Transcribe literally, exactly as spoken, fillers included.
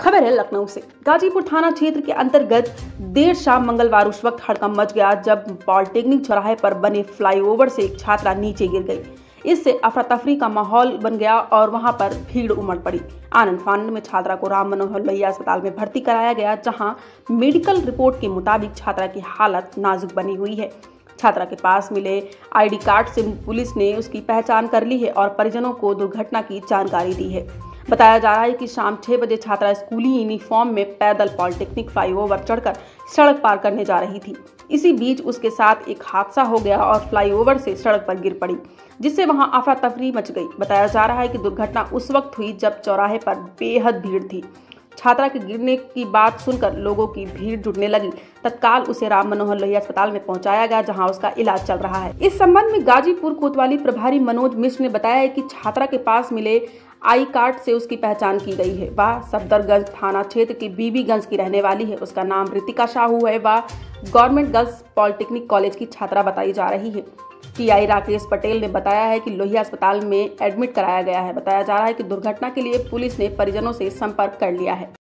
खबर है लखनऊ से। गाजीपुर थाना क्षेत्र के अंतर्गत देर शाम मंगलवार उस वक्त हड़कंप मच गया जब पॉलिटेक्निक चौराहे पर बने फ्लाईओवर से एक छात्रा नीचे गिर गई। इससे अफरा तफरी का माहौल बन गया और वहां पर भीड़ उमड़ पड़ी। आनंद फानंद में छात्रा को राम मनोहर लोहिया अस्पताल में भर्ती कराया गया, जहां मेडिकल रिपोर्ट के मुताबिक छात्रा की हालत नाजुक बनी हुई है। छात्रा के पास मिले आईडी कार्ड से पुलिस ने उसकी पहचान कर ली है और परिजनों को दुर्घटना की जानकारी दी है। बताया जा रहा है कि शाम छह बजे छात्रा स्कूली यूनिफॉर्म में पैदल पॉलिटेक्निक फ्लाईओवर चढ़कर सड़क पार करने जा रही थी। इसी बीच उसके साथ एक हादसा हो गया और फ्लाईओवर से सड़क पर गिर पड़ी, जिससे वहां अफरा तफरी मच गई। बताया जा रहा है कि दुर्घटना उस वक्त हुई जब चौराहे पर बेहद भीड़ थी। छात्रा के गिरने की बात सुनकर लोगों की भीड़ जुटने लगी। तत्काल उसे राम मनोहर लोहिया अस्पताल में पहुंचाया गया, जहां उसका इलाज चल रहा है। इस संबंध में गाजीपुर कोतवाली प्रभारी मनोज मिश्र ने बताया है कि छात्रा के पास मिले आई कार्ड से उसकी पहचान की गई है। वह सफदरगंज थाना क्षेत्र की बीबीगंज की रहने वाली है। उसका नाम रितिका साहू है। वह गवर्नमेंट गर्ल्स पॉलिटेक्निक कॉलेज की छात्रा बताई जा रही है। टीआई राकेश पटेल ने बताया है कि लोहिया अस्पताल में एडमिट कराया गया है। बताया जा रहा है कि दुर्घटना के लिए पुलिस ने परिजनों से संपर्क कर लिया है।